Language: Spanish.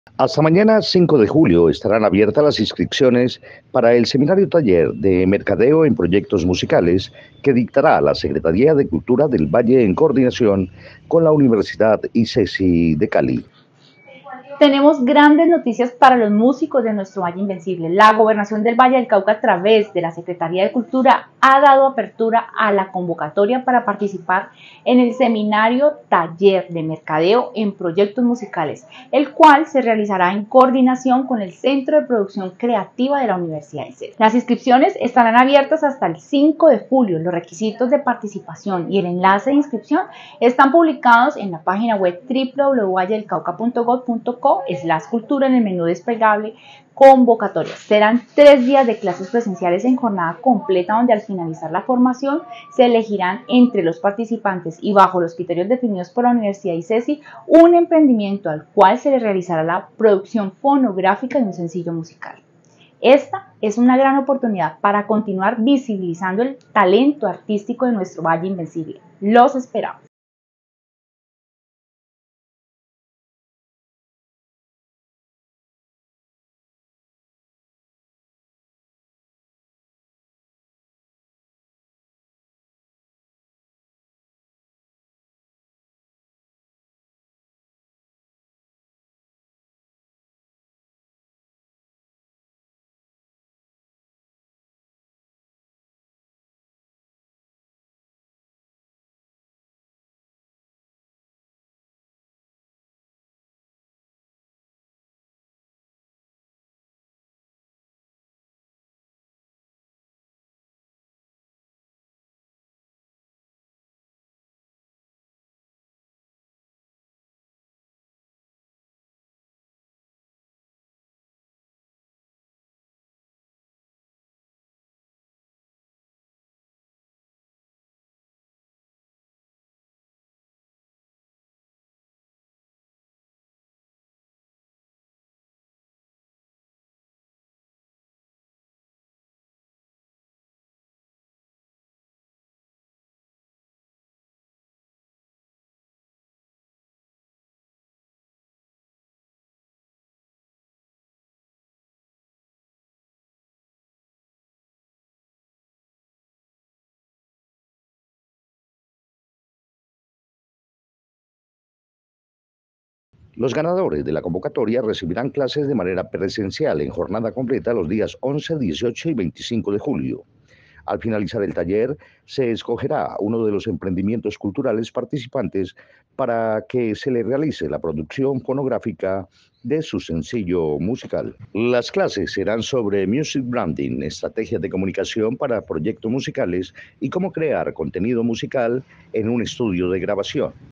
Hasta mañana 5 de julio estarán abiertas las inscripciones para el seminario taller de Mercadeo en Proyectos Musicales que dictará la Secretaría de Cultura del Valle en coordinación con la Universidad ICESI de Cali. Tenemos grandes noticias para los músicos de nuestro Valle Invencible. La Gobernación del Valle del Cauca, a través de la Secretaría de Cultura, ha dado apertura a la convocatoria para participar en el seminario taller de mercadeo en proyectos musicales, el cual se realizará en coordinación con el Centro de Producción Creativa de la Universidad de CES. Las inscripciones estarán abiertas hasta el 5 de julio. Los requisitos de participación y el enlace de inscripción están publicados en la página web www.valledelcauca.gov.co/cultura en el menú desplegable convocatorias. Serán 3 días de clases presenciales en jornada completa, donde al finalizar la formación se elegirán entre los participantes y bajo los criterios definidos por la Universidad ICESI un emprendimiento al cual se le realizará la producción fonográfica de un sencillo musical. Esta es una gran oportunidad para continuar visibilizando el talento artístico de nuestro Valle Invencible. Los esperamos. Los ganadores de la convocatoria recibirán clases de manera presencial en jornada completa los días 11, 18 y 25 de julio. Al finalizar el taller, se escogerá uno de los emprendimientos culturales participantes para que se le realice la producción fonográfica de su sencillo musical. Las clases serán sobre music branding, estrategias de comunicación para proyectos musicales y cómo crear contenido musical en un estudio de grabación.